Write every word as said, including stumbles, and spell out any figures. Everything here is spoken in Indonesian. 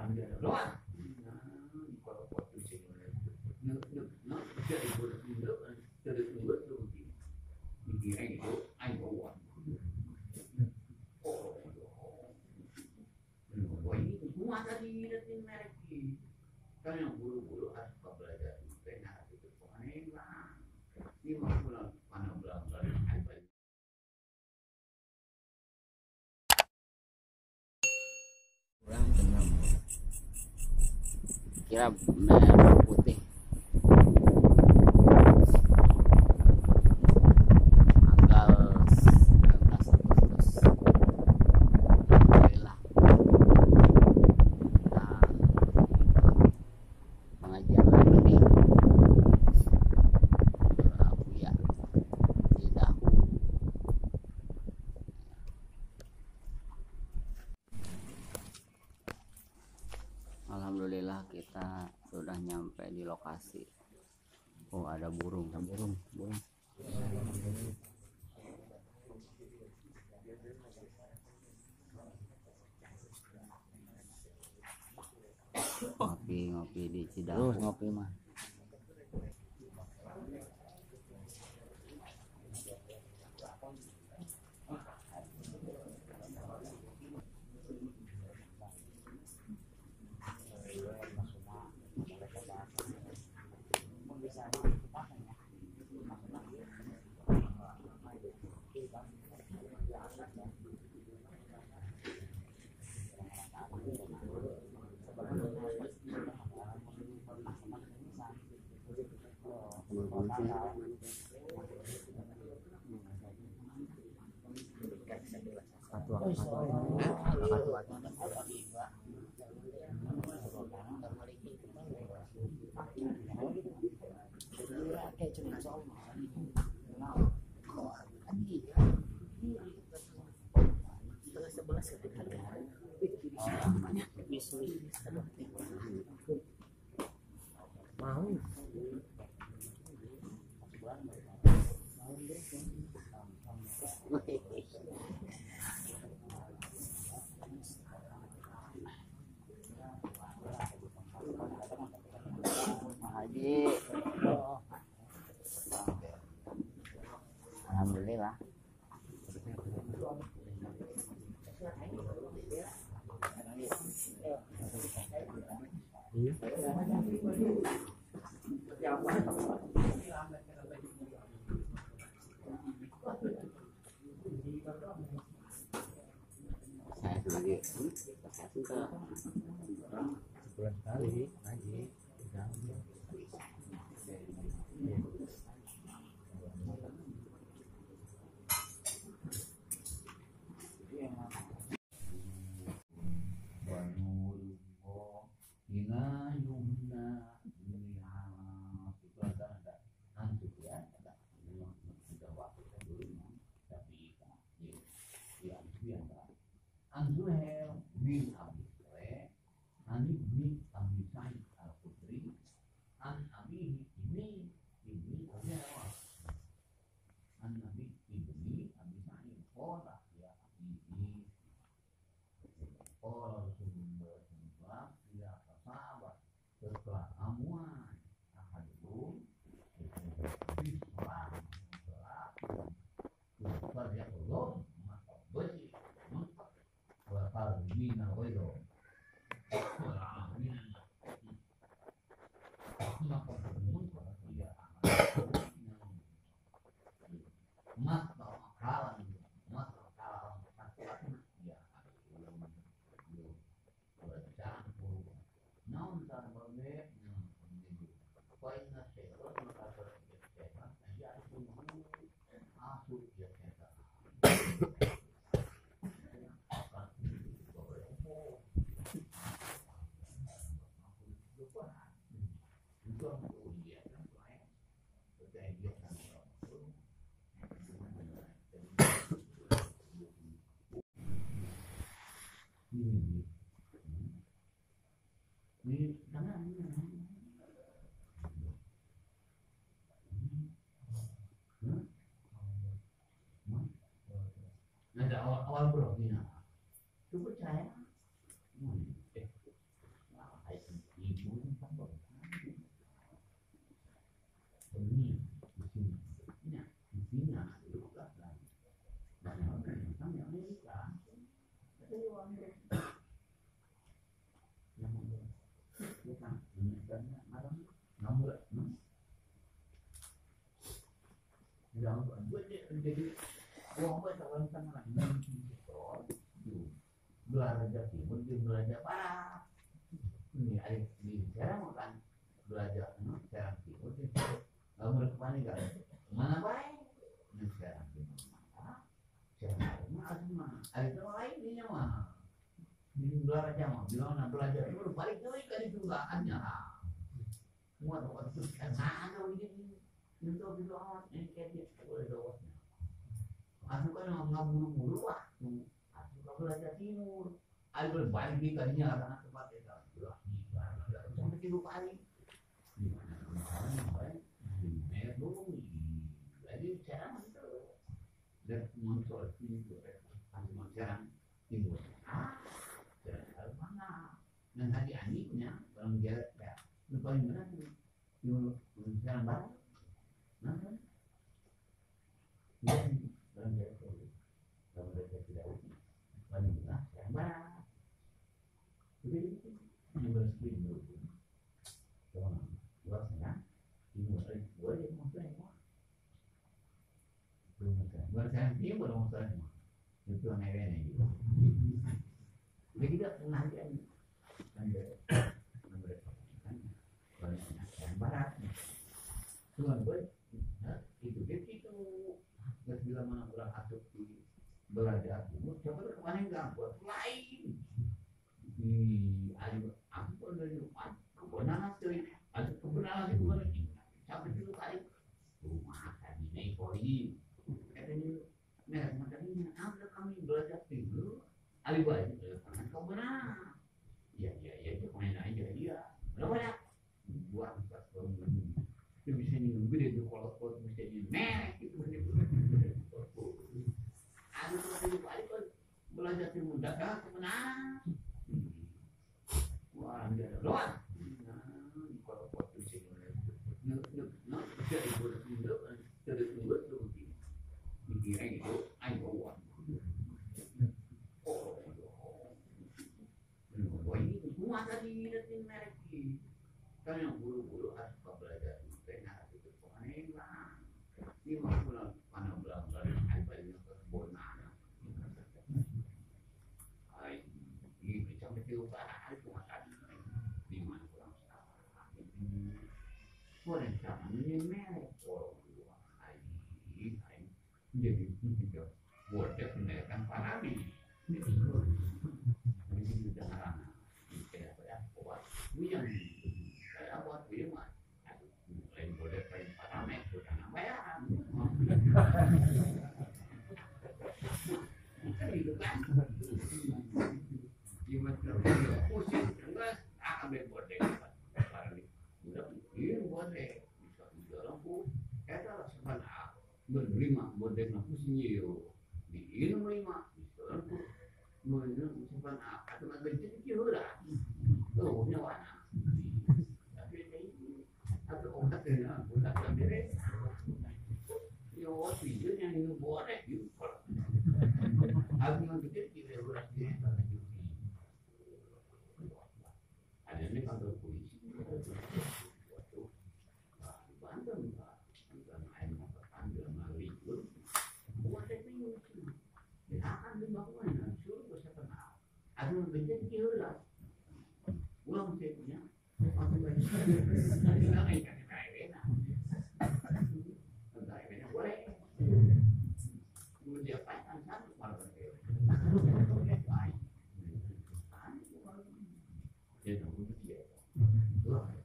Kira merah putih. Tanggal sembilan belas Agustus. Alhamdulillah. Nah, pengajian lagi nih. Ya, tidak. Alhamdulillah kita sudah nyampe di lokasi. Oh, ada burung, ada burung, burung. Ngopi, ngopi di Cidahu. Terus ngopi mah. Mau Haji. Alhamdulillah. Sebulan sekali ngaji. Anzuhel bin Abi Sure, Ani bin Abi Sa'id Al-Khudri, An Abi ini ini Abi Sa'id, An Abi ini Abi Sa'id, Qala ya Abi ini, Qala Rasulullah sallallahu alaihi wasallam ya sahabat setelah amuan ahadum bismillah bismillah ya Allah maka beri bakal bina wedo maka bermun dia mat akalan mat akalan akalan ya bercampur naon tar berbeda poin nasi orang maka berbeda ya sungguh asuk ya kita Ada awal-awal bro, ini apa? Itu percaya? kan misalnya malam ngambek bilang buat dia jadi uang buat orang sana nanti itu belajar timur dia belajar barat ini ada di sekarang kan belajar sekarang timur kalau mereka paling kan mana baik ini sekarang timur mana sekarang mana semua ada tempat lain ini mah ini belajar mah bilang nak belajar itu balik lagi kan itu lahannya semua tempat itu kan sana begini itu bilang ini kayak dia boleh dawatnya aku kan ngabulu-bulu waktu aku kan belajar timur aku balik di kalinya karena tempat itu sampai tiga kali gimana misalnya baik di Meru jadi sekarang itu dan muncul itu aku sekarang timur ah sekarang mana dan tadi anjingnya orang jarak ya lupa yang mana timur sekarang baru nah kan dan orang jarak itu kalau mereka tidak uji paling benar sekarang baru jadi yang bersih dulu Jangan luar sana, timur dari luar dia mau sana, belum sana. Luar sana timur mau sana, itu aneh-aneh gitu. Jadi kita pernah aja nih, ada nomor kan, luar sana yang barat. Tuhan gue, itu dia itu, nggak bila mana orang asuk di belajar timur, coba tuh kemana enggak buat lain. Di ayo, aku pun dari rumah. Kebenaran tuh, ada kebenaran itu kan sampai dulu kali rumah tadi naik poli, katanya mereka macam ini, ada kami belajar dulu, alibay, karena kebenaran, ya ya ya dia main aja dia, berapa ya, buat pas baru ini, itu bisa nyuruh dia tuh kalau kalau bisa nyuruh merek itu ada tuh kali kan belajar dulu, dagang kebenaran, wah dia luar. Jadi buat itu jadi buat itu dikira itu ayo uang oh oh ini semua tadi lihatin merek ini kan yang buru-buru harus belajar benar itu aneh lah ini mah bulan mana bulan bulan apa ini kebonanan ay ini sampai tiga hari cuma tadi di mana kurang salah ini boleh sama ini merek orang dua hari hari jadi juga buat menaikkan parami ini ini sudah karena kayak apa ya buat yang kayak buat dia mah lain boleh lain parami sudah namanya itu kan gimana kalau pusing enggak akan boleh parami udah ini boleh bisa dijalan pun kita sebenarnya berlima boleh nak pusing yo di ini lima bisa pun menurut sebenarnya atau nak benci juga tuh nyawana tapi ini atau otak yang otak yang beres yo video yang ini boleh juga aku yang kecil kita berarti ada ni kantor polisi Banten Pak, bukan air mata ambil mari itu, buat saya bingung sih. Ya akan dibangun, suruh saya kenal. Ada yang bencana kira, uang saya punya, aku banyak. Nanti nggak ikan kayak enak, entah enak boleh. Kemudian apa yang satu malah kayak, baik, jadi dia,